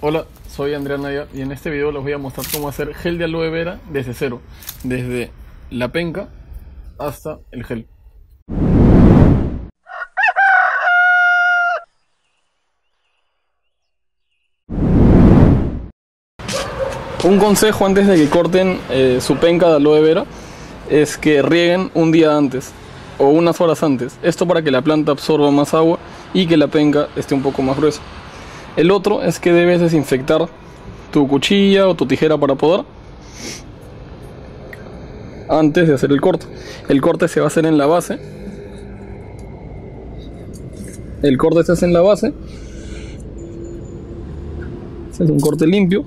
Hola, soy Andrea Naya y en este video les voy a mostrar cómo hacer gel de aloe vera desde cero, desde la penca hasta el gel. Un consejo antes de que corten su penca de aloe vera es que rieguen un día antes o unas horas antes. Esto para que la planta absorba más agua y que la penca esté un poco más gruesa. El otro es que debes desinfectar tu cuchilla o tu tijera para podar antes de hacer el corte. El corte se va a hacer en la base. El corte se hace en la base. Este es un corte limpio.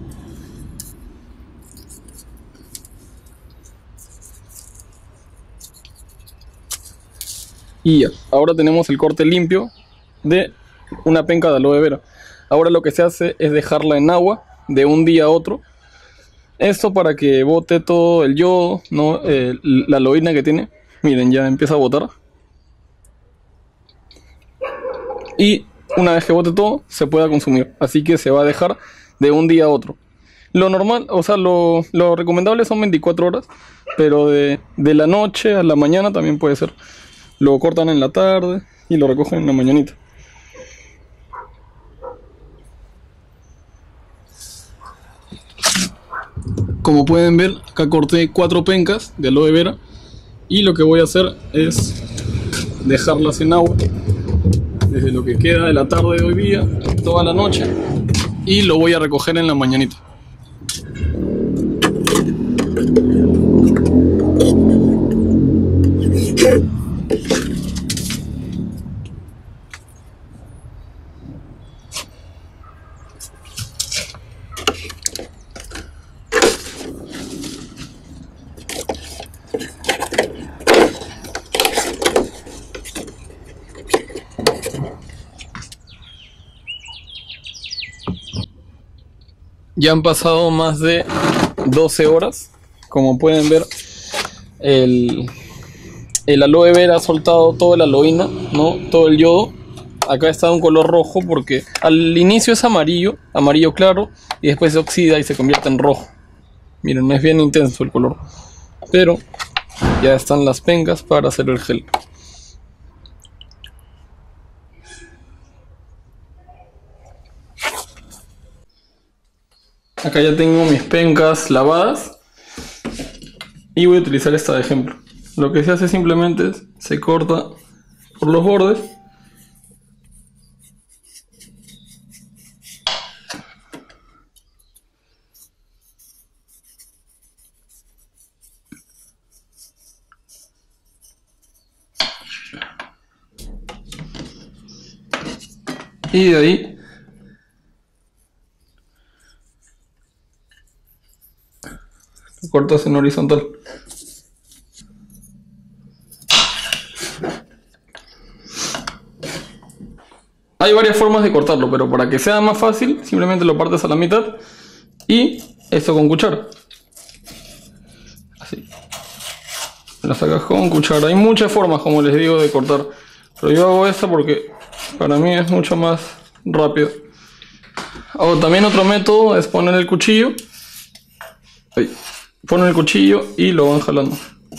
Y ya, ahora tenemos el corte limpio de una penca de aloe vera. Ahora lo que se hace es dejarla en agua de un día a otro. Esto para que bote todo el yodo, ¿no? La aloína que tiene. Miren, ya empieza a botar. Y una vez que bote todo, se pueda consumir. Así que se va a dejar de un día a otro. Lo normal, o sea, lo recomendable son 24 horas. Pero de la noche a la mañana también puede ser. Lo cortan en la tarde y lo recogen en la mañanita. Como pueden ver, acá corté 4 pencas de aloe vera y lo que voy a hacer es dejarlas en agua desde lo que queda de la tarde de hoy día, toda la noche, y lo voy a recoger en la mañanita. Ya han pasado más de 12 horas. Como pueden ver, el aloe vera ha soltado toda la aloína, ¿no? Todo el yodo. Acá está de un color rojo porque al inicio es amarillo, amarillo claro, y después se oxida y se convierte en rojo. Miren, es bien intenso el color. Pero ya están las pencas para hacer el gel. Acá ya tengo mis pencas lavadas y voy a utilizar esta de ejemplo. Lo que se hace simplemente es se corta por los bordes y de ahí lo cortas en horizontal. Hay varias formas de cortarlo, pero para que sea más fácil, simplemente lo partes a la mitad y esto con cuchara. Así. Lo sacas con cuchara. Hay muchas formas, como les digo, de cortar, pero yo hago esta porque para mí es mucho más rápido. O también otro método es poner el cuchillo. Ahí. Ponen el cuchillo y lo van jalando.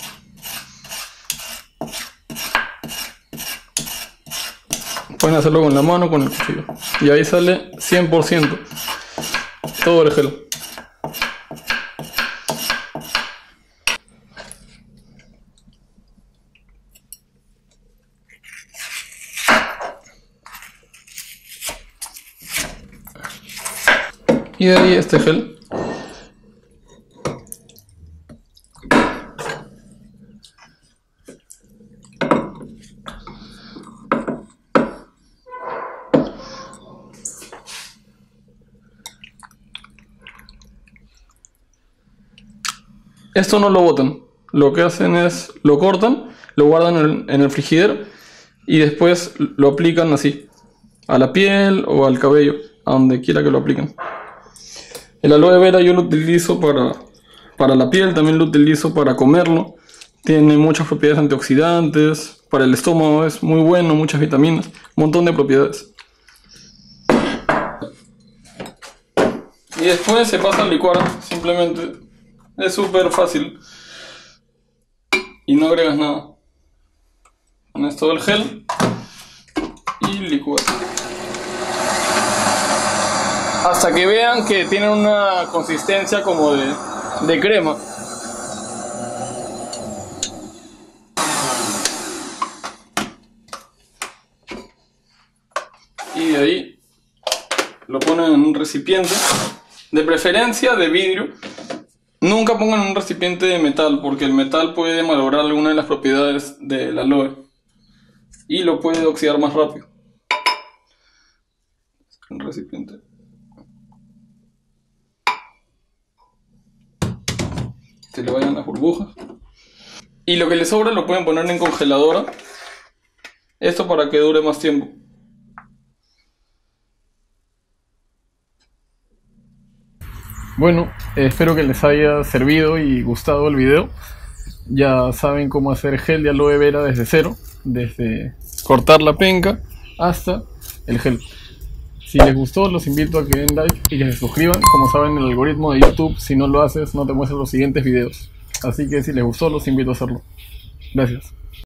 Pueden hacerlo con la mano o con el cuchillo. Y ahí sale 100% todo el gel. Y de ahí este gel. Esto no lo botan, lo que hacen es lo cortan, lo guardan en el frigidero y después lo aplican así, a la piel o al cabello, a donde quiera que lo apliquen. El aloe vera yo lo utilizo para la piel, también lo utilizo para comerlo. Tiene muchas propiedades antioxidantes, para el estómago es muy bueno, muchas vitaminas, un montón de propiedades. Y después se pasa a licuar, simplemente. Es súper fácil. Y no agregas nada. Pones todo el gel y licúas. Hasta que vean que tienen una consistencia como de crema. Y de ahí lo ponen en un recipiente, de preferencia de vidrio. Nunca pongan un recipiente de metal, porque el metal puede malograr alguna de las propiedades del aloe y lo puede oxidar más rápido. Un recipiente. Se le vayan las burbujas. Y lo que le sobra lo pueden poner en congeladora. Esto para que dure más tiempo. Bueno, espero que les haya servido y gustado el video. Ya saben cómo hacer gel de aloe vera desde cero, desde cortar la penca hasta el gel. Si les gustó, los invito a que den like y que se suscriban. Como saben, el algoritmo de YouTube, si no lo haces, no te muestra los siguientes videos. Así que si les gustó, los invito a hacerlo. Gracias.